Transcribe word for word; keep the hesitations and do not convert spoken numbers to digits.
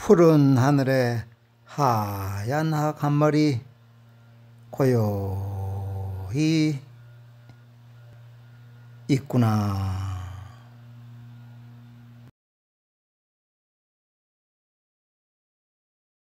푸른 하늘에 하얀 학 한 마리 고요히 있구나.